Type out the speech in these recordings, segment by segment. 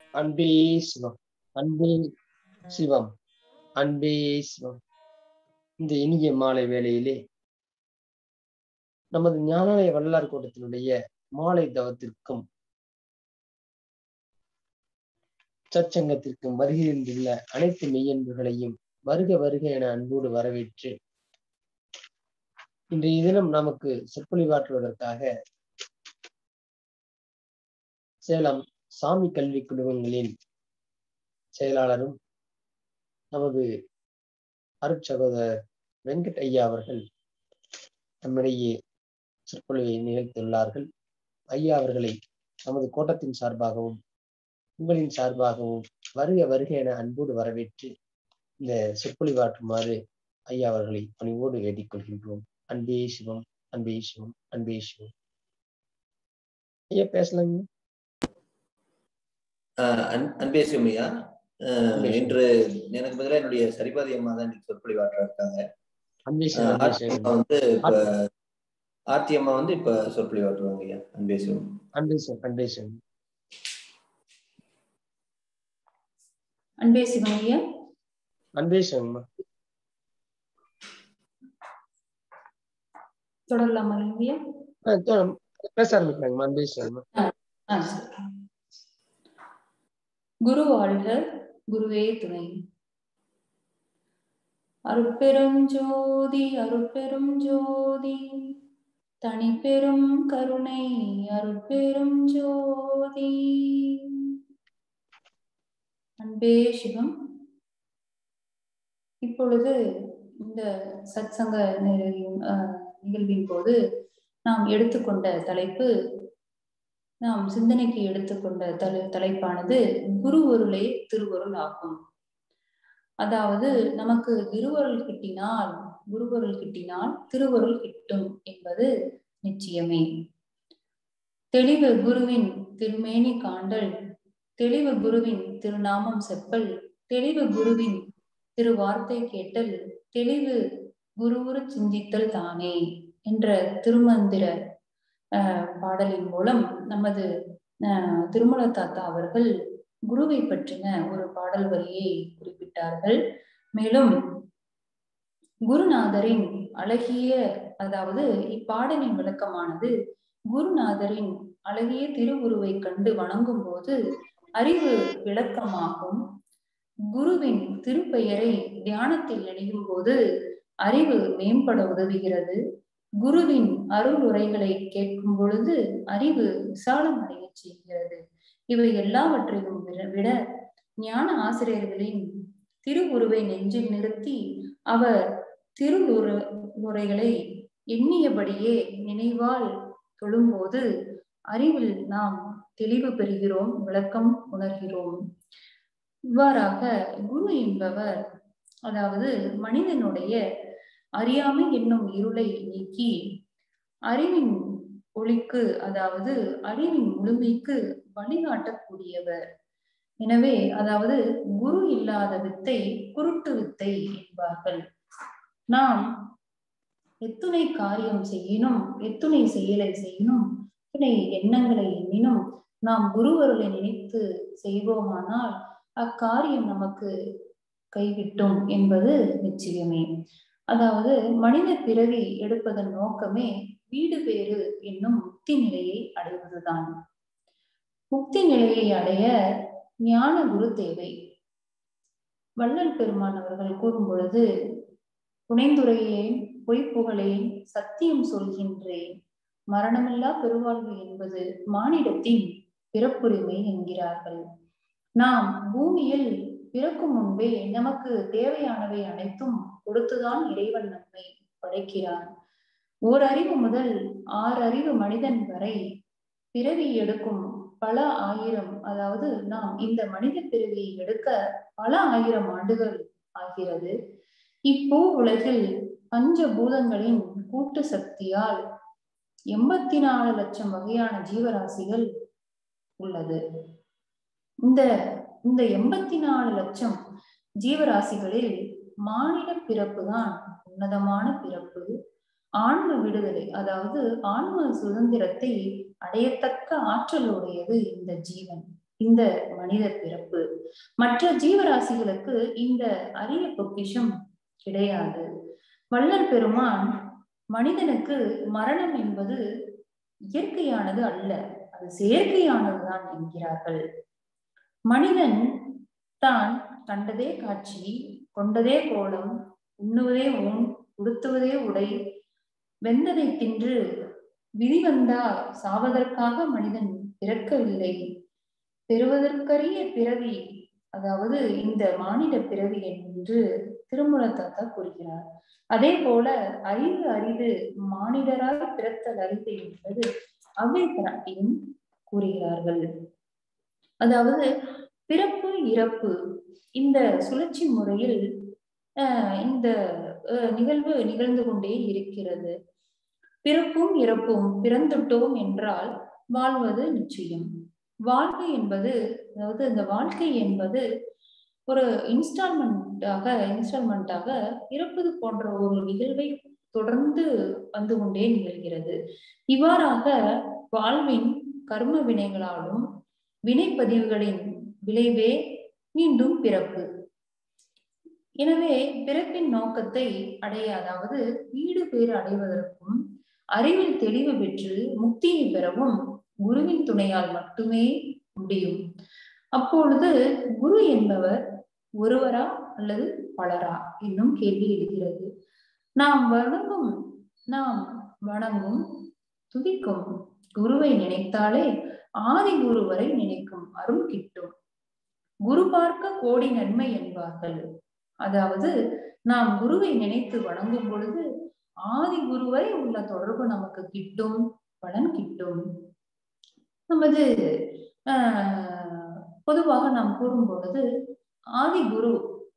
அன்பே சிவம், அன்பே சிவம், அன்பே சிவம். இந்த இனிய மாலை வேளையிலே நமது ஞானாலய வள்ளலார் கூட்டத்தினுடைய மாலை தவத்திற்கும் சச்சங்கத்திற்கும் வருகின்ற அனைத்து மெய்யன்புகளையும் வருக வருக என அன்போடு வரவேற்று இன்றைய தினம் நமக்கு சொற்பொழிவாற்றுவதற்காக சேலம் சாமி கல்வி குழுமங்களின் செயலாளரும் நமது அருட்சகோதரர் வெங்கட் ஐயா அவர்கள் நம்மிடையே சொற்பொழிவை நிகழ்த்தியுள்ளார்கள். ஐயா அவர்களை நமது கோட்டத்தின் சார்பாகவும் உங்களின் சார்பாகவும் வருக வருக என அன்போடு வரவேற்று இந்த சொற்பொழிவாற்றுமாறு ஐயா அவர்களை பணிவோடு வேண்டிக் கொள்கின்றோம். அன்பே சிவம், அன்பே சிவம், அன்பே சிவம். ஐயா பேசலாங்க. அன்பே சிவம் ஐயா, இன்று எனக்கு பதிலாக என்னுடைய சரிபாதி அம்மா தான் சொற்பொழிவாற்ற இருக்காங்க. ஆர்த்தி அம்மா வந்து இப்ப சொற்பொழிவாற்றுவாங்க ஐயா. அன்பே சிவம். அன்பே சிவம், அன்பே சிவம். அன்பே சிவம் ஐயா. அன்பே சிவம். தொடரலாமா ஐயா? பேச ஆரம்பிக்கலாங்க. அன்பே சிவம். குரு வாழ்க, குருவே துணை. அருட்பெரும் ஜோதி, அருட்பெரும் ஜோதி, தனிப்பெரும் கருணை, அருட்பெரும் ஜோதி. அன்பே சிவம். இப்பொழுது இந்த சத்சங்க நிகழ்வின் போது நாம் எடுத்துக்கொண்ட தலைப்பு, நாம் சிந்தனைக்கு எடுத்துக்கொண்ட தலைப்பானது குருவருளே திருவருள் ஆகும். அதாவது நமக்கு குருவருள் கிட்டினால் திருவருள் கிட்டும் என்பது நிச்சயமே. தெளிவு குருவின் திருமேனி காண்டல், தெளிவு குருவின் திருநாமம் செப்பல், தெளிவு குருவின் திருவார்த்தை கேட்டல், தெளிவு குருவுரு சிந்தித்தல் தானே என்ற திருமந்திர பாடலின் மூலம் நமது திருமல தாத்தா அவர்கள் குருவை பற்றின ஒரு பாடல் வரியை குறிப்பிட்டார்கள். மேலும் குருநாதரின் அழகிய, அதாவது இப்பாடலின் விளக்கமானது குருநாதரின் அழகிய திருவுருவை கண்டு வணங்கும் போது அறிவு விளக்கமாகும். குருவின் திருப்பெயரை தியானத்தில் எண்ணும் போது அறிவு மேம்பட உதவுகிறது. குருவின் அருள் உரைகளை கேட்கும் பொழுது அறிவு விசாலம் அடைய செய்கிறது. இவை எல்லாவற்றையும் விட ஞான ஆசிரியர்களின் திருவுருவை நெஞ்சில் நிறுத்தி அவர் திருவுரைகளை எண்ணியபடியே நினைவால் தொழும்போது அறிவில் நாம் தெளிவு பெறுகிறோம், விளக்கம் உணர்கிறோம். இவ்வாறாக குரு என்பவர், அதாவது மனிதனுடைய அறியாமை என்னும் இருளை நீக்கி அறிவின் ஒளிக்கு, அதாவது அறிவின் முழுமைக்கு வழிகாட்டக்கூடியவர். எனவே அதாவது குரு இல்லாத வித்தை குருட்டு வித்தை என்பார்கள். நாம் எத்துணை காரியம் செய்யினும், எத்துணை செயலை செய்யினும், எத்துணை எண்ணங்களை எண்ணினும் நாம் குருவருளை நினைத்து செய்வோமானால் அக்காரியம் நமக்கு கைவிட்டும் என்பது நிச்சயமே. அதாவது மனித பிறவி எடுப்பதன் நோக்கமே வீடு பேறு என்னும் முக்தி நிலையை அடைவதுதான். முக்தி நிலையை அடைய ஞான குரு தேவை. வள்ளல் பெருமான் அவர்கள் கூறும் பொழுது, புனைந்துரையேன் பொய்ப்புகளேன் சத்தியம் சொல்கின்றேன், மரணமில்லா பெருவாழ்வு என்பது மானிடத்தின் பிறப்புரிமை என்கிறார்கள். நாம் பூமியில் பிறக்கும் முன்பே நமக்கு தேவையானவை அனைத்தும் கொடுத்துதான் இறைவன் நம்மை படைக்கிறான். ஓரறிவு முதல் 6 அறிவு மனிதன் வரை பிறவி எடுக்கும் பல ஆயிரம், அதாவது நாம் இந்த மனித பிறவியை எடுக்க பல ஆயிரம் ஆண்டுகள் ஆகிறது. இப்பூ உலகில் பஞ்சபூதங்களின் கூட்டு சக்தியால் 84 லட்சம் வகையான ஜீவராசிகள் உள்ளது. இந்த 84 லட்சம் ஜீவராசிகளில் மானிட பிறப்பு தான் உன்னதமான பிறப்பு. ஆன்ம விடுதலை, அதாவது ஆன்ம சுதந்திரத்தை அடையத்தக்க ஆற்றலுடையது இந்த ஜீவன். இந்த மனித பிறப்பு. மற்ற ஜீவராசிகளுக்கு இந்த அரிய பொக்கிஷம் கிடையாது. வள்ளல் பெருமான் மனிதனுக்கு மரணம் என்பது இயற்கையானது அல்ல, அது செயற்கையானதுதான் என்கிறார்கள். மனிதன் தான் கண்டதே காட்சி, கொண்டதே கோலம், உண்ணுவதே ஊன், உடுத்துவதே உடை, வெந்ததை தின்று விதி வந்தா சாவதற்காக மனிதன் பிறக்கவில்லை, பெறுவதற்கரிய பிறவி, அதாவது இந்த மானிட பிறவி என்று திருமூலத்தாத்தா கூறுகிறார். அதே போல அறிவு அரிது, மானிடரால் பிறத்தல் அரிது என்பது அவை பிராட்டியும் கூறுகிறார்கள். அதாவது பிறப்பு இறப்பு இந்த சுழற்சி முறையில் இந்த நிகழ்வு நிகழ்ந்து கொண்டே இருக்கிறது. பிறப்பும் இறப்பும், பிறந்துட்டோம் என்றால் வாழ்வது நிச்சயம். வாழ்க்கை என்பது, அதாவது இந்த வாழ்க்கை என்பது ஒரு இன்ஸ்டால்மெண்டாக இருப்பது போன்ற ஒரு நிகழ்வை தொடர்ந்து வந்து கொண்டே நிகழ்கிறது. இவ்வாறாக வாழ்வின் கர்ம வினைகளாலும் வினைப்பதிவுகளின் விளைவே மீண்டும் பிறப்பு. எனவே பிறப்பின் நோக்கத்தை அடைய, அதாவது வீடு பேறு அடைவதற்கும் அறிவில் தெளிவு பெற்று முக்தியை பெறவும் குருவின் துணையால் மட்டுமே முடியும். அப்பொழுது குரு என்பவர் ஒருவரா அல்லது பலரா என்னும் கேள்வி எழுகிறது. நாம் வணங்கும் துதிக்கும் குருவை நினைத்தாலே ஆதி குரு வரை நினைக்கும் அருள் கிட்டும். குரு பார்க்க கோடி நன்மை என்பார்கள். அதாவது நாம் குருவை நினைத்து வணங்கும் பொழுது ஆதி குரு வரை உள்ள தொடர்பு நமக்கு கிட்டும், பலன் கிட்டும். நமது பொதுவாக நாம் கூறும் பொழுது ஆதி குரு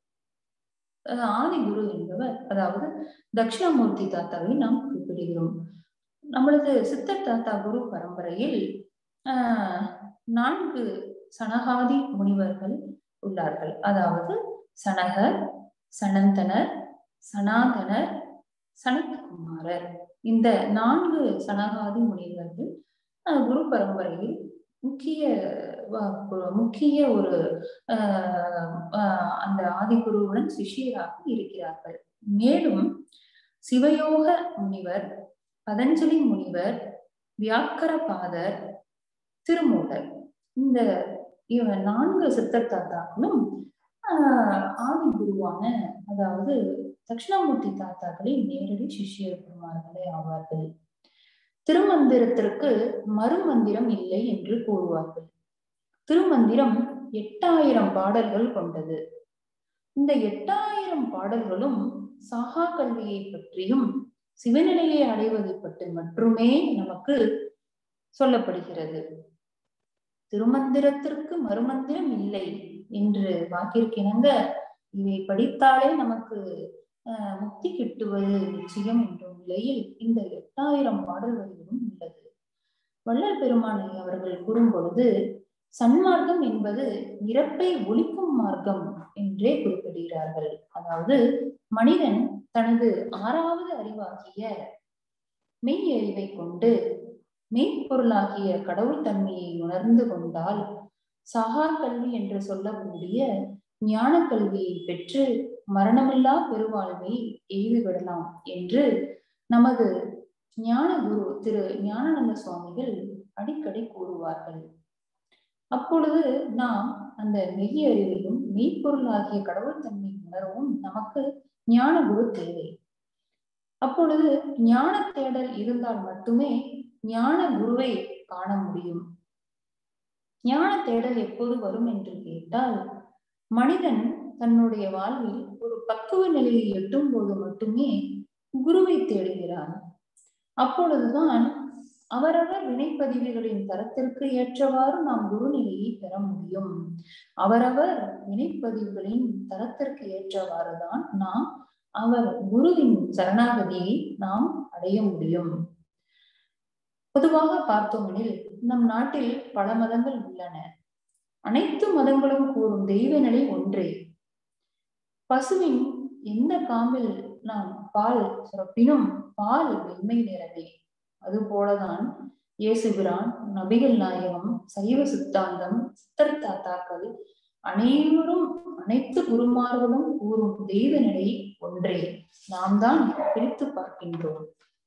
என்பவர், அதாவது தட்சிணாமூர்த்தி தாத்தாவை நாம் குறிப்பிடுகிறோம். நம்மளது சித்தர் தாத்தா குரு பரம்பரையில் 4 சனகாதி முனிவர்கள் உள்ளார்கள். அதாவது சனகர், சனந்தனர், சனாதனர், சனத்குமாரர். இந்த 4 சனகாதி முனிவர்கள் குரு பரம்பரையில் முக்கிய ஒரு அந்த ஆதிகுருவுடன் சிஷியராக இருக்கிறார்கள். மேலும் சிவயோக முனிவர், பதஞ்சலி முனிவர், வியாக்கரபாதர், திருமூலர், இந்த 4 சித்தர் தாத்தாக்களும் ஆதி குருவான, அதாவது தட்சிணாமூர்த்தி தாத்தாக்களின் நேரடி சிஷிய பெருமார்களே ஆவார்கள். திருமந்திரத்திற்கு மறுமந்திரம் இல்லை என்று கூறுவார்கள். திருமந்திரம் 8000 பாடல்கள் கொண்டது. இந்த 8000 பாடல்களும் சாகா கல்வியை பற்றியும் சிவநிலையை அடைவதை பற்றி மட்டுமே நமக்கு சொல்லப்படுகிறது. திருமந்திரத்திற்கு மறுமந்திரம் இல்லை என்று வாக்கிற்கிணங்க இதை படித்தாலே நமக்கு முக்தி கிட்டுவது நிச்சயம் என்ற நிலையில் இந்த 8000 பாடல்களிலும் உள்ளது. வள்ளல் பெருமானை அவர்கள் கூறும் பொழுது சன்மார்க்கம் என்பது இறப்பை ஒழிக்கும் மார்க்கம் என்றே குறிப்பிடுகிறார்கள். அதாவது மனிதன் தனது 6வது அறிவாகிய மெய் அறிவை கொண்டு மெய்ப்பொருளாகிய கடவுள் தன்மையை உணர்ந்து கொண்டால் சகா கல்வி என்று சொல்லக்கூடிய ஞான கல்வியை பெற்று மரணமில்லா பெருவாழ்வை எய்துவிடலாம் என்று நமது ஞான குரு திரு ஞானானந்த சுவாமிகள் அடிக்கடி கூறுவார்கள். அப்பொழுது நாம் அந்த மெய் அறிவையும் மெய்ப்பொருளாகிய கடவுள் தன்மை உணர்வும் நமக்கு ஞான குரு தேவை. அப்பொழுது ஞான தேடல் இருந்தால் மட்டுமே ஞான குருவை காண முடியும். ஞான தேடல் எப்போது வரும் என்று கேட்டால், மனிதன் தன்னுடைய வாழ்வில் ஒரு பக்குவ நிலையை எட்டும் போது மட்டுமே குருவை தேடுகிறான். அப்பொழுதுதான் அவரவர் வினைப்பதிவுகளின் தரத்திற்கு ஏற்றவாறு நாம் குரு நிலையை பெற முடியும். அவரவர் வினைப்பதிவுகளின் தரத்திற்கு ஏற்றவாறுதான் நாம் அவர் குருவின் சரணாகதியை நாம் அடைய முடியும். பொதுவாக பார்த்தோமெனில் நம் நாட்டில் பல மதங்கள் உள்ளன. அனைத்து மதங்களும் கூறும் தெய்வ நிலை ஒன்றே. பசுவின் எந்த காம்பில் நாம் பால் சுரப்பினும் பால் வெண்மை நிறமே. அதுபோலதான் இயேசுபிரான், நபிகள் நாயகம், சைவ சித்தாந்தம், சித்தர் தாத்தாக்கள் அனைவரும், அனைத்து குருமார்களும் கூறும் தெய்வ நிலை ஒன்றே. நாம் தான் பிரித்து பார்க்கின்றோம்.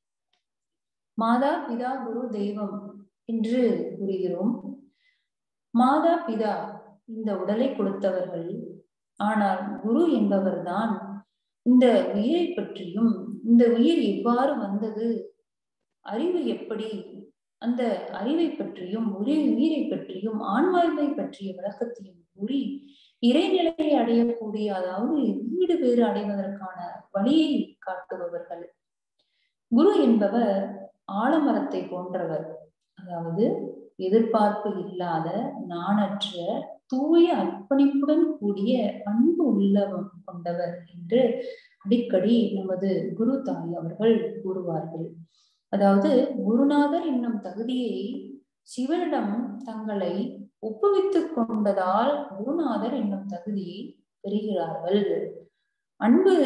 மாதா பிதா குரு தெய்வம் என்று கூறுகிறோம். மாதா பிதா இந்த உடலை கொடுத்தவர்கள். ஆனால் குரு என்பவர்தான் இந்த உயிரை பற்றியும், இந்த உயிர் எவ்வாறு வந்தது, அறிவு எப்படி, அந்த அறிவை பற்றியும், ஒரே உயிரை பற்றியும், ஆன்மாவை பற்றிய விளக்கத்தையும் கூறி இறைநிலையை அடையக்கூடிய, அதாவது வீடு வேறு அடைவதற்கான வழியை காட்டுபவர்கள். குரு என்பவர் ஆலமரத்தை போன்றவர். அதாவது எதிர்பார்ப்பு இல்லாத, நாணற்ற, தூய அர்ப்பணிப்புடன் கூடிய அன்பு உள்ளம் கொண்டவர் என்று அடிக்கடி நமது குரு தாய் அவர்கள் கூறுவார்கள். அதாவது குருநாதர் என்னும் தகுதியை சிவனிடம் தங்களை ஒப்புவித்துக் கொண்டதால் குருநாதர் என்னும் தகுதியை பெறுகிறார்கள். அன்பு,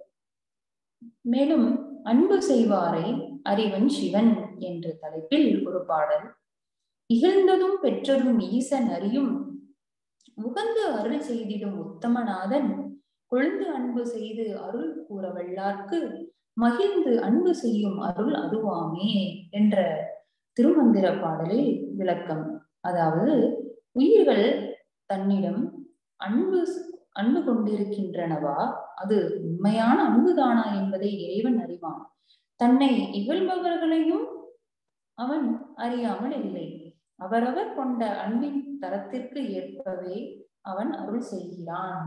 மேலும் அன்பு செய்வாரை அறிவன் சிவன் என்ற தலைப்பில் ஒரு பாடல். இகழ்ந்ததும் பெற்றதும் ஈசன் அறியும், உகந்து அருள் செய்திடும் உத்தமநாதன், கொழுந்து அன்பு செய்து அருள் கூற வல்லார்க்கு, மகிழ்ந்து அன்பு செய்யும் அருள் அதுவாமே என்ற திருமந்திர பாடலில் விளக்கம். அதாவது உயிர்கள் தன்னிடம் அன்பு கொண்டிருக்கின்றனவா, அது உண்மையான அன்புதானா என்பதை இறைவன் அறிவான். தன்னை இகழ்பவர்களையும் அவன் அறியாமல் இல்லை. அவரவர் கொண்ட அன்பின் தரத்திற்கு ஏற்பவே அவன் அருள் செய்கிறான்.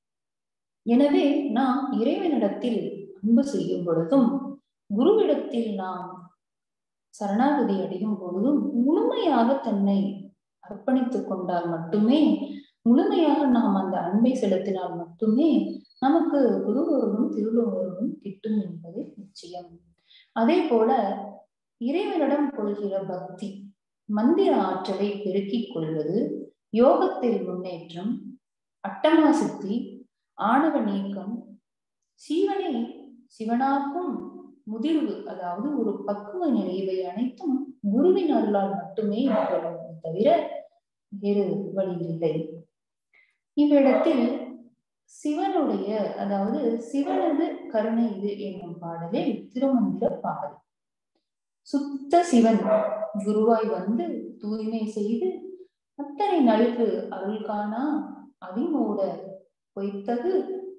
எனவே நாம் இறைவனிடத்தில் அன்பு செய்யும் பொழுதும், குருவிடத்தில் நாம் சரணாகதி அடையும் பொழுதும் முழுமையாக தன்னை அர்ப்பணித்துக் கொண்டால் மட்டுமே, முழுமையாக நாம் அந்த அன்பை செலுத்தினால் மட்டுமே நமக்கு குருவருளும் திருவருளும் கிட்டும் என்பது நிச்சயம். அதே போல இறைவனிடம் கொள்கிற பக்தி, மந்திர ஆற்றலை பெருக்கிக் கொள்வது, யோகத்தில் முன்னேற்றம், அட்டமா சித்தி, ஆணவ நீக்கம், சீவனை சிவனாக்கும் முதிர்வு, அதாவது ஒரு பக்குவ நிலை, இவை அனைத்தும் குருவின் அருளால் மட்டுமே நிகழும் தவிர வேறு வழி இல்லை. இவ்விடத்தில் சிவனுடைய, அதாவது சிவனது கருணை இது என்னும் பாடலில் திருமந்திர பாடல். சுத்த சிவன் குருவாய் வந்து தூய்மை செய்து அத்தனை நல்கு அருள் காணா அதிமூட பொய்த்தகு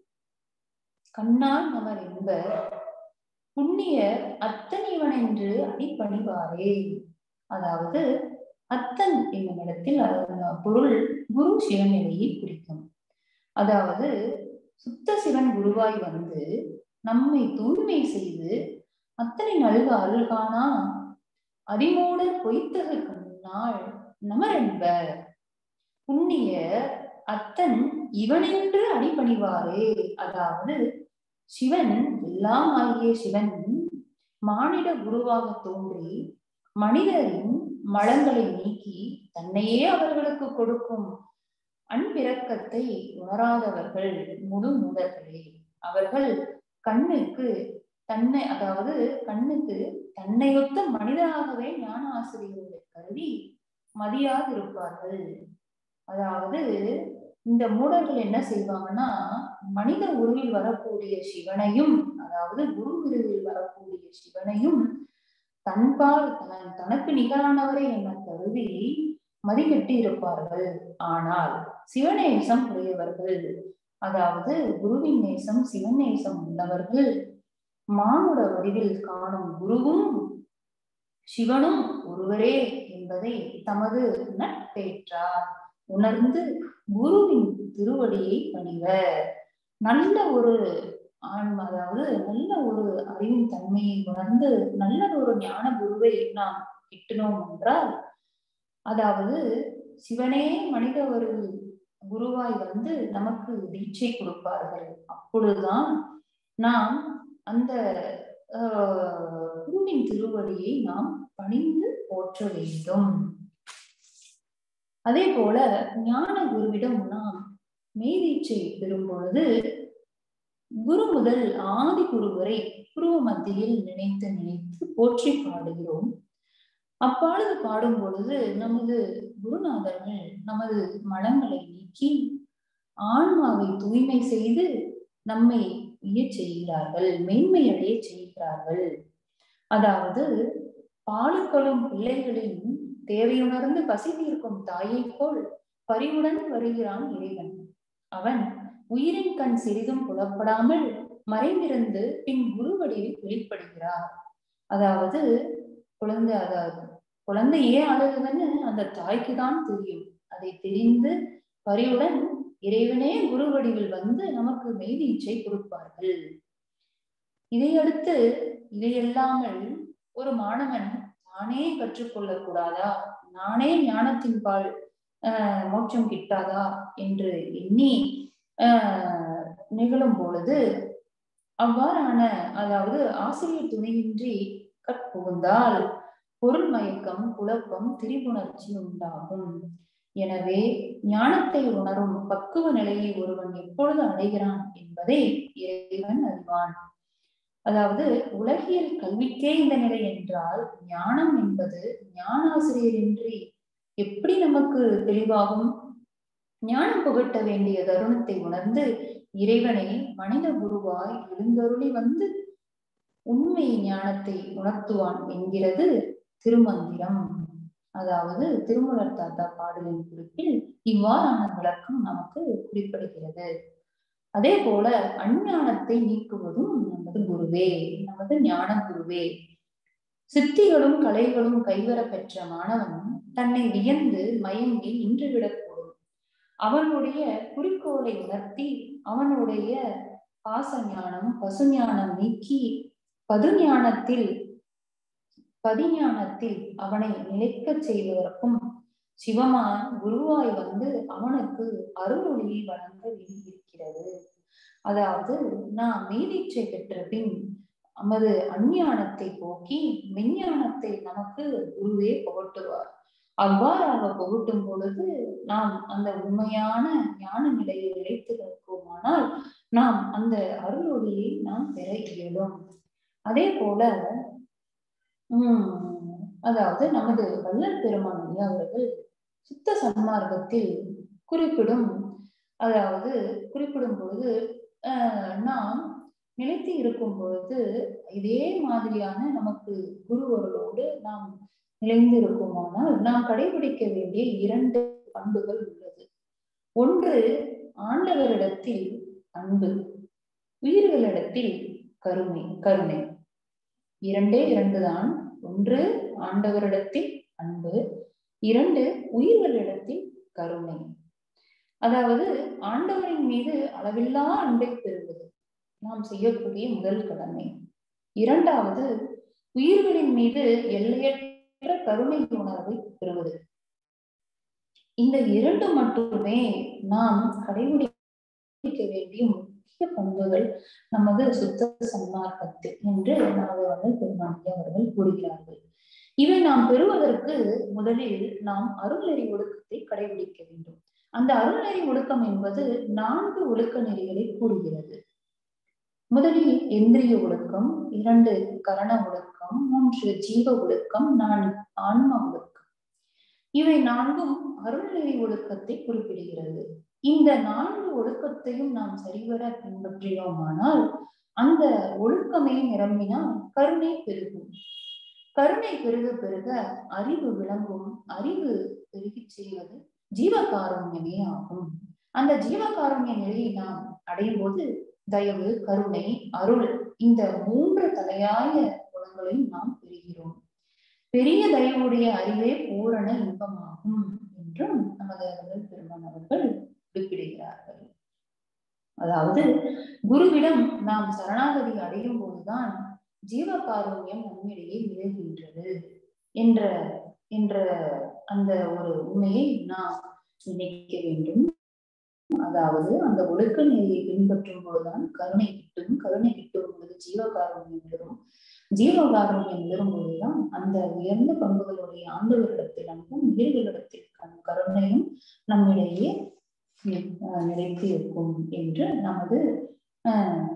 கண்ணால் நமர் என்ப புண்ணிய அத்தன் இவன் என்று அடிப்பணிவாரே. அதாவது அத்தன் என்னும் இடத்தில் பொருள் குரு சிவன் நிலையை குறிக்கும். அதாவது சுத்த சிவன் குருவாய் வந்து நம்மை தூய்மை செய்து அத்தனை நல்க அருள்கானா அதிமூட பொய்த்தகு கண்ணால் நமர் என்ப புண்ணிய அத்தன் இவனென்று அடிபணிவாரே. அதாவது சிவன், எல்லாம் ஆகிய சிவன் மானிட குருவாக தோன்றி மனிதரின் மலங்களை நீக்கி தன்னையே அவர்களுக்கு கொடுக்கும் அன்பிரக்கத்தை உணராதவர்கள் முழு மூடர்களே. அவர்கள் கண்ணுக்கு தன்னை, அதாவது கண்ணுக்கு தன்னையொத்த மனிதனாகவே ஞான ஆசிரியர்களை கருதி மதியாதிருப்பார்கள். அதாவது இந்த மூடர்கள் என்ன செய்வாங்கன்னா, மனித உருவில் வரக்கூடிய சிவனையும், அதாவது குரு உருவில் வரக்கூடிய சிவனையும் தன்பால் தனக்கு நிகரானவரை என கருதி மதிக்கட்டி இருப்பார்கள். ஆனால் சிவநேசம் உடையவர்கள், அதாவது குருவின் நேசம் சிவன் நேசம் உள்ளவர்கள், மானுட வடிவில் காணும் குருவும் சிவனும் ஒருவரே என்பதை தமது நட்பேற்றார் உணர்ந்து குருவின் திருவடியை பணிவர். நல்ல ஒரு ஆன்மா, அதாவது நல்ல ஒரு அறிவின் தன்மையை உணர்ந்து நல்ல ஒரு ஞான குருவை நாம் கிட்டினோம் என்றால், அதாவது சிவனே மனித ஒரு குருவாய் வந்து நமக்கு தீட்சை கொடுப்பார்கள். அப்பொழுதுதான் நாம் அந்த குருவின் திருவடியை நாம் பணிந்து போற்ற வேண்டும். அதே போல ஞான குருவிடம் நாம் மெய்தீட்சை பெறும் பொழுது குரு முதல் ஆதி குரு வரை குரு மத்தியில் நினைத்து நினைத்து போற்றி பாடுகிறோம். அப்பாடல் பாடும் பொழுது நமது குருநாதர்கள் நமது மனங்களை நீக்கி ஆன்மாவை தூய்மை செய்து நம்மை உயர் செய்கிறார்கள், மேன்மையடைய செய்கிறார்கள். அதாவது பாலுக்களும் பிள்ளைகளின் தேவையுணர்ந்து பசி தீர்க்கும் தாயை போல் பரிவுடன் வருகிறான் இறைவன். அவன் உயிரின் கண் சிறிதும் புலப்படாமல் மறைந்திருந்து பின் குருவடிவில் வெளிப்படுகிறார். அதாவது குழந்தை ஏன் அழுகுதுன்னு அந்த தாய்க்கு தான் தெரியும். அதை தெரிந்து பரிவுடன் இறைவனே குரு வடிவில் வந்து நமக்கு மெய்தீட்சை கொடுப்பார்கள். இதையடுத்து இதையல்லாமல் ஒரு மாணவன் நானே கற்றுக்கொள்ள கூடாதா, நானே ஞானத்தின் பால் மோட்சம் கிட்டாதா என்று எண்ணி நிகழும் பொழுது அவ்வாறான, அதாவது ஆசிரியர் துணையின்றி கற்புகுந்தால் பொருள் மயக்கம், குழப்பம், திரிபுணர்ச்சி உண்டாகும். எனவே ஞானத்தை உணரும் பக்குவ நிலையை ஒருவன் எப்பொழுது அடைகிறான் என்பதை இறைவன் அறிவான். அதாவது உலகியல் கல்விக்கே இந்த நிலை என்றால் ஞானம் என்பது ஞானாசிரியரின்றி எப்படி நமக்கு தெளிவாகும்? ஞானம் புகட்ட வேண்டிய தருணத்தை உணர்ந்து இறைவனை மனித குருவாய் எழுந்தருளி வந்து உண்மை ஞானத்தை உணர்த்துவான் என்கிறது திருமந்திரம். அதாவது திருமூலர் தாத்தா பாடலின் குறிப்பில் இவ்வாறான விளக்கம் நமக்கு குறிப்பிடுகிறது. அதே போல அஞ்ஞானத்தை நீக்குவதும் நமது குருவே, நமது ஞான குருவே. சித்திகளும் கலைகளும் கைவர பெற்ற மாணவன் தன்னை வியந்து மயங்கி நின்றுவிடக்கூடும். அவனுடைய குறிக்கோளை உணர்த்தி அவனுடைய பாசஞானம் பசுஞானம் நீக்கி பதிஞானத்தில் அவனை நிலைக்க செய்வதற்கும் சிவமான் குருவாய் வந்து அவனுக்கு அருளொளியை வழங்க வேண்டியிருக்கிறது. அதாவது நாம் மெய்தீட்சை பெற்ற பின் நமது அஞ்ஞானத்தை போக்கி மெஞ்ஞானத்தை நமக்கு குருவே புகட்டுவார். அவ்வாறாக புகட்டும் பொழுது நாம் அந்த உண்மையான ஞான நிலையை நிலைத்து நிற்குமானால் நாம் அந்த அருளொளியை நாம் பெற இயலும். அதே போல அதாவது நமது வள்ளல் பெருமான் ஐயா அவர்கள் சுத்த சன்மார்க்கத்தில் குறிப்பிடும் பொழுது நாம் நிலைத்து இருக்கும் பொழுது இதே மாதிரியான நமக்கு குருவர்களோடு நாம் நிலைந்து இருக்குமானால் நாம் கடைபிடிக்க வேண்டிய 2 பண்புகள் உள்ளது. ஒன்று ஆண்டவரிடத்தில் அன்பு, உயிர்களிடத்தில் கருணை. 2 தான். ஒன்று ஆண்டவரிடத்தில் அன்பு, 2 உயிர்களிடத்தில் கருணை. அதாவது ஆண்டவரின் மீது அளவில்லா அன்பை பெறுவது நாம் செய்யக்கூடிய முதல் கடமை. 2வது உயிர்களின் மீது எல்லையற்ற கருணை உணர்வை பெறுவது. இந்த 2 மட்டுமே நாம் கடைபிடிக்க வேண்டிய முக்கிய பண்புகள் நமது சுத்த சன்மார்க்கத்தில் என்று நமது பெருமான் அவர்கள் கூறுகிறார்கள். இவை நாம் பெறுவதற்கு முதலில் நாம் அருள்நெறி ஒழுக்கத்தை கடைபிடிக்க வேண்டும். அந்த அருள்நெறி ஒழுக்கம் என்பது 4 ஒழுக்க நெறிகளை கூறுகிறது. முதலில் இந்திரிய ஒழுக்கம், 2 கரண ஒழுக்கம், 3 ஜீவ ஒழுக்கம், 4 ஆன்ம ஒழுக்கம். இவை 4ம் அருள்நெறி ஒழுக்கத்தை குறிப்பிடுகிறது. இந்த 4 ஒழுக்கத்தையும் நாம் சரிவர பின்பற்றினோமானால் அந்த ஒழுக்கமே நிரம்பினால் கருணை பெருகும். கருணை பெருக அறிவு விளங்கும். அறிவு பெருகி செய்வது ஜீவகாருண்யமே ஆகும். அந்த ஜீவகாருண்ய நிலையை நாம் அடையும் போது தயவு, கருணை, அருள் இந்த 3 தலையாய குணங்களையும் நாம் பெறுகிறோம். பெரிய தயவுடைய அறிவே பூரண இன்பமாகும் என்றும் நமது பெருமான் அவர்கள் குறிப்பிடுகிறார்கள். அதாவது குருவிடம் நாம் சரணாகதி அடையும் போதுதான் ஜீவகாருண்யம் நம்மிடையே விளைகின்றது என்ற அந்த ஒரு உண்மையை நாம் நினைக்க வேண்டும். அதாவது அந்த ஒழுக்க நெறியை பின்பற்றும் போதுதான் கருணை கிட்டும். கருணை கிட்டும் பொழுது ஜீவகாருண்யம் பெறும். ஜீவகாருண்யம் பெறும் போதுதான் அந்த உயர்ந்த பண்புகளுடைய ஆண்டவரிடத்தில் அன்பும் உயிர்களிடத்தில் கருணையும் நம்மிடையே நிலைத்து இருக்கும் என்று நமது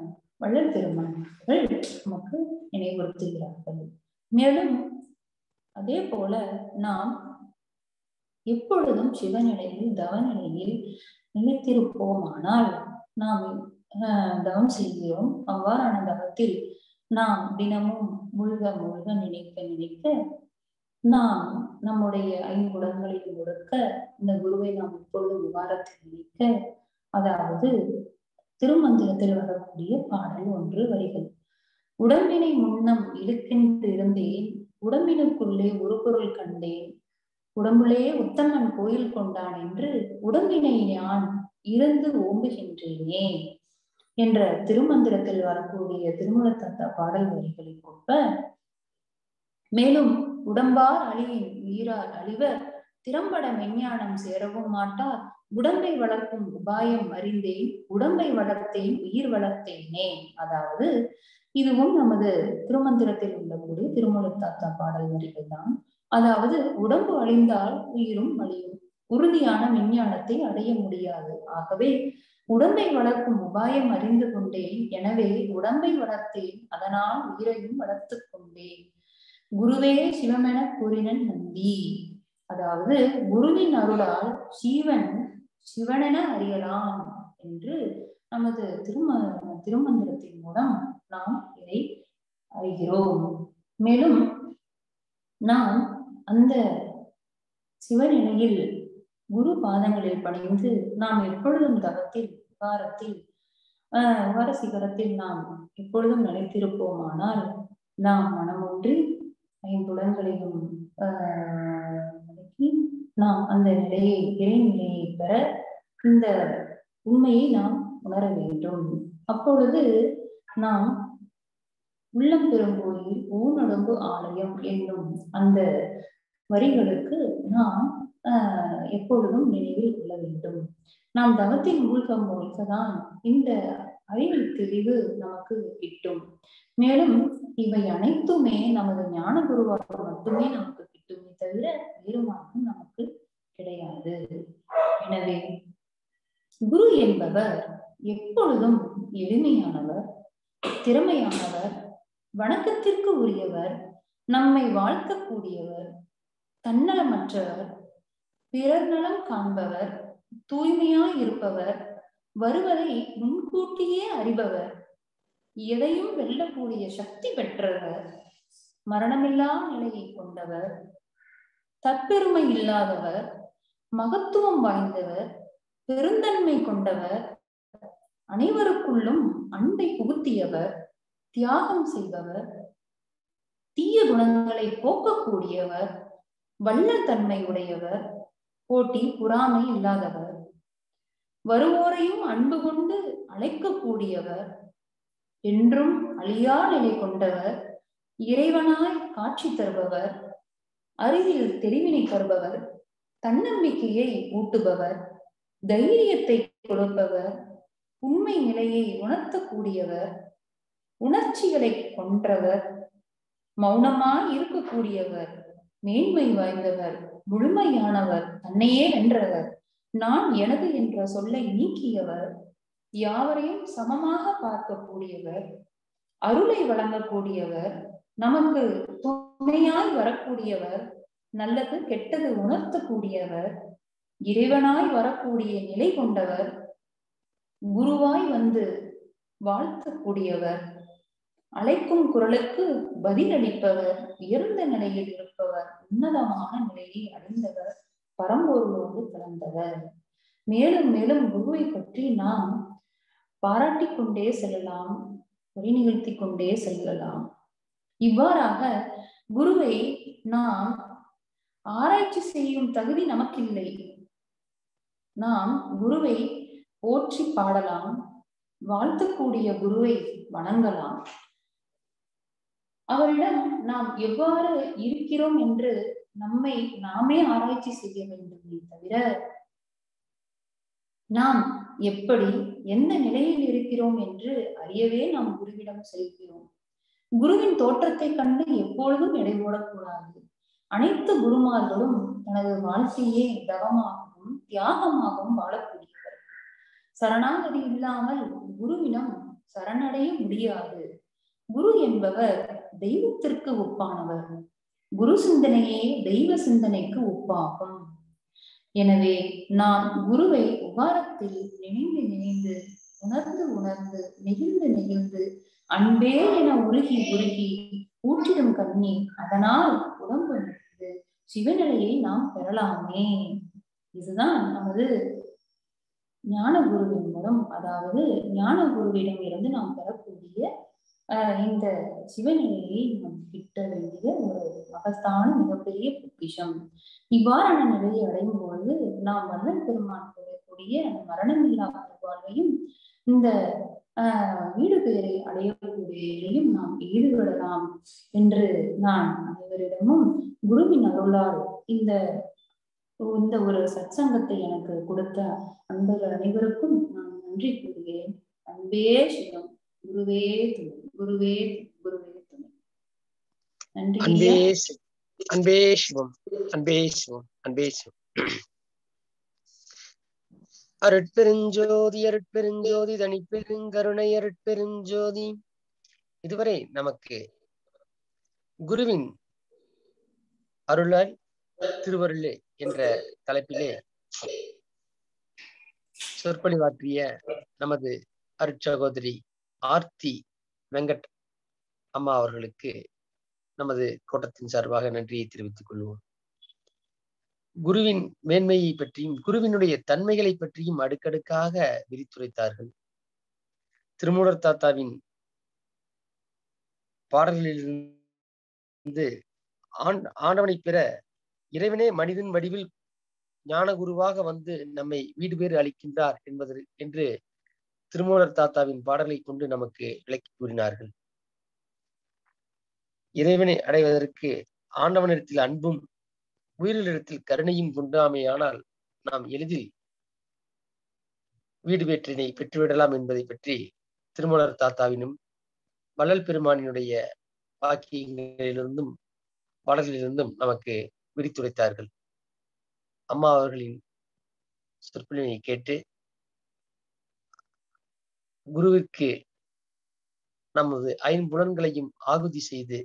வள்ளல் பெருமான்கள் நமக்கு நினைவுறுத்துகிறார்கள். மேலும் அதே போல நாம் எப்பொழுதும் சிவநிலையில் தவநிலையில் நிலைத்திருப்போமானால் நாம் தவம் செய்கிறோம். அவ்வாறான தவத்தில் நாம் தினமும் மூழ்க மூழ்க நினைக்க நினைக்க நாம் நம்முடைய ஐம்புலன்களில் முழுக்க இந்த குருவை நாம் இப்பொழுது விவாரத்தில் நினைக்க, அதாவது திருமந்திரத்தில் வரக்கூடிய பாடல் ஒன்று வருகிறது. உடம்பினை முன்னம் இழுக்கின்றிருந்தேன், உடம்பினுக்குள்ளே ஒரு பொருள் கண்டேன், உடம்புலே உத்தமன் கோயில் கொண்டான் என்று உடம்பினை நான் இருந்து ஓம்புகின்றேனே என்ற திருமந்திரத்தில் வரக்கூடிய திருமூலத்தாத்தா பாடல் வரிகளை ஒப்ப, மேலும் உடம்பார் அழியின் உயிரார் அழிவர், திறம்பட மெஞ்ஞானம் சேரவும் மாட்டார், உடம்பை வளர்க்கும் உபாயம் அறிந்தேன், உடம்பை வளர்த்தேன் உயிர் வளர்த்தேனே. அதாவது இதுவும் நமது திருமந்திரத்தில் உள்ளக்கூடிய திருமூலத்தாத்தா பாடல் வரிகள் தான். அதாவது உடம்பு அழிந்தால் உயிரும் அழியும், உறுதியான விஞ்ஞானத்தை அடைய முடியாது. ஆகவே உடம்பை வளர்க்கும் உபாயம் அறிந்து கொண்டேன், எனவே உடம்பை வளர்த்தேன், அதனால் உயிரையும் வளர்த்து கொண்டேன். குருவே சிவமென கூறினன் நம்பி. அதாவது குருவின் அருளால் சிவனென அறியலாம் என்று நமது திருமந்திரத்தின் மூலம் நாம் இதை அறிகிறோம். மேலும் நாம் அந்த சிவநிலையில் குரு பாதங்களில் பணிந்து நாம் எப்பொழுதும் தவத்தில் விகார சிகரத்தில் நாம் எப்பொழுதும் நிலைத்திருப்போமானால் நாம் மனமொன்றி ஐம்புலன்களையும் நாம் அந்த நிலையை இறைநிலையை பெற இந்த உண்மையை நாம் உணர வேண்டும். அப்பொழுது நாம் உள்ளம் பெருங்கோயில் ஊனொடும்பு ஆலயம் என்னும் அந்த வரிகளுக்கு நாம் எப்பொழுதும் நினைவில் கொள்ள வேண்டும். நாம் தவத்தின் மூழ்கதான் இந்த அறிவில் தெளிவு நமக்கு கிட்டும். மேலும் இவை அனைத்துமே நமது ஞான குருவாக மட்டுமே நமக்கு கிட்டுமே தவிர வேறு மார்க்கம் நமக்கு கிடையாது. எனவே குரு என்பவர் எப்பொழுதும் எளிமையானவர், திறமையானவர், வணக்கத்திற்கு உரியவர், நம்மை வாழ்த்தக்கூடியவர், தன்னலமற்றவர், பிறர் நலம் காண்பவர், தூய்மையாய் இருப்பவர், வருவதை முன்கூட்டியே அறிபவர், எதையும் வெல்லக்கூடிய சக்தி பெற்றவர், மரணமில்லா நிலையை கொண்டவர், தற்பெருமை இல்லாதவர், மகத்துவம் வாய்ந்தவர், பெருந்தன்மை கொண்டவர், அனைவருக்குள்ளும் அன்பை புகுத்தியவர், தியாகம் செய்பவர், தீய குணங்களை போக்கக்கூடியவர், வல்ல தன்மை உடையவர், போட்டி பொறாமை இல்லாதவர், வருவோரையும் அன்பு கொண்டு அழைக்கக்கூடியவர், என்றும் அழியா நிலை கொண்டவர், இறைவனாய் காட்சி தருபவர், அறிவில் தெரிவினை தருபவர், தன்னம்பிக்கையை ஊட்டுபவர், தைரியத்தை கொடுப்பவர், உண்மை நிலையை உணர்த்தக்கூடியவர், உணர்ச்சிகளை கொன்றவர், மௌனமாய் இருக்கக்கூடியவர், மேன்மை வாய்ந்தவர், முழுமையானவர், தன்னையே வென்றவர், நான் எனது என்ற சொல்லை நீக்கியவர், யாவரையும் சமமாக பார்க்கக்கூடியவர், அருளை வழங்கக்கூடியவர், நமக்கு துணையாய் வரக்கூடியவர், நல்லது கெட்டது உணர்த்தக்கூடியவர், இறைவனாய் வரக்கூடிய நிலை கொண்டவர், குருவாய் வந்து வாழ்த்தக்கூடியவர், அழைக்கும் குரலுக்கு பதிலளிப்பவர், உயர்ந்த நிலையில் இருப்பவர், உன்னதமான நிலையை அடைந்தவர், பரம்பொருளோடு கலந்தவர். மேலும் மேலும் குருவை பற்றி நாம் பாராட்டி கொண்டே செல்லலாம், வழி நிகழ்த்தி கொண்டே செல்லலாம். இவ்வாறாக குருவை நாம் ஆராய்ச்சி செய்யும் தகுதி நமக்கில்லை. நாம் குருவை போற்றி பாடலாம், வாழ்த்தக்கூடிய குருவை வணங்கலாம். அவரிடம் நாம் எவ்வாறு இருக்கிறோம் என்று நம்மை நாமே ஆராய்ச்சி செய்ய வேண்டுமே தவிர நாம் எப்படி எந்த நிலையில் இருக்கிறோம் என்று அறியவே நாம் குருவிடம் செல்கிறோம். குருவின் தோற்றத்தை கண்டு எப்பொழுதும் எடை போடக்கூடாது. அனைத்து குருமார்களும் தனது வாழ்க்கையே தவமாகவும் தியாகமாகவும் வாழக்கூடியவர். சரணாகதி இல்லாமல் குருவிடம் சரணடைய முடியாது. குரு என்பவர் தெய்வத்திற்கு ஒப்பானவர். குரு சிந்தனையே தெய்வ சிந்தனைக்கு ஒப்பாகும். எனவே நான் குருவை உகாரத்தில் நினைந்து நினைந்து, உணர்ந்து உணர்ந்து, நெகிழ்ந்து நெகிழ்ந்து, அன்பே என உருகி உருகி ஊற்றிடும் கண்ணீர் அதனால் உடம்பு நினைந்து சிவநிலையை நாம் பெறலாமே. இதுதான் நமது ஞான குருவின் மூலம், அதாவது ஞான குருவிடம் இருந்து நாம் பெறக்கூடிய இந்த சிவநிலையை நாம் கிட்ட வேண்டிய ஒரு மகத்தான மிகப்பெரிய பொக்கிஷம். இவ்வாறான நிலையை அடையும் பொழுது நாம் வல்லல் பெருமான் கூறக்கூடிய அந்த மரணமில்லா வாழ்வையும் இந்த வீடு பேரை அடையக்கூடியதையும் நாம் ஈடுபடலாம் என்று நான் அனைவரிடமும் குருவின் அருளால் இந்த ஒரு சத்சங்கத்தை எனக்கு கொடுத்த அன்பர்கள் அனைவருக்கும் நான் நன்றி கூறுகிறேன். அன்பே சிவம், குருவே துணை, குருவே குருவே துணை. நன்றி. அன்பே சிவம், அன்பே சிவம், அன்பே சிவம். அருட்பெருஞ்சோதி அருட்பெருஞ்சோதி தனிப்பெருங்கருணை அருட்பெருஞ்சோதி. இதுவரை நமக்கு குருவின் அருளால் திருவருளே என்ற தலைப்பிலே சொற்பொழிவாற்றிய நமது அருட்சகோதரி ஆர்த்தி வெங்கட் அம்மா அவர்களுக்கு நமது கோட்டத்தின் சார்பாக நன்றியை தெரிவித்துக் கொள்வோம். குருவின் மேன்மையை பற்றியும் குருவினுடைய தன்மைகளை பற்றியும் அடுக்கடுக்காக விரித்துரைத்தார்கள். திருமூலர் தாத்தாவின் பாடல்களிலிருந்து ஆண்டவனை பெற இறைவனே மனிதன் வடிவில் ஞான குருவாக வந்து நம்மை வீடு பேறு அளிக்கின்றார் என்று திருமூலர் தாத்தாவின் பாடலை கொண்டு நமக்கு விளக்கி கூறினார்கள். இறைவனை அடைவதற்கு ஆண்டவனிடத்தில் அன்பும் உயிரிடத்தில் கருணையும் கொண்டாமையானால் நாம் எளிதில் வீடு பேற்றினை பெற்றுவிடலாம் என்பதை பற்றி திருமூலர் தாத்தாவினும் வள்ளல் பெருமானினுடைய வாக்கியங்களிலிருந்தும் பாடல்களிலிருந்தும் நமக்கு விரித்துரைத்தார்கள். அம்மா அவர்களின் சொற்பொழிவை கேட்டு குருவிற்கு நமது ஐம்புலன்களையும் ஆகுதி செய்து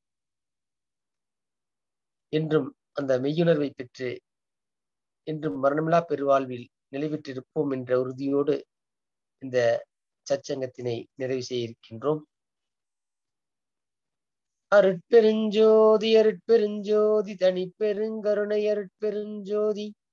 என்றும் அந்த மெய்யுணர்வை பெற்று என்றும் மரணமில்லா பெருவாழ்வில் நிலைபெற்றிருப்போம் என்ற உறுதியோடு இந்த சச்சங்கத்தினை நிறைவு செய்ய இருக்கின்றோம். அருட்பெருஞ்சோதி அருட்பெருஞ்சோதி தனிப்பெருங்கருணை அருட்பெருஞ்சோதி.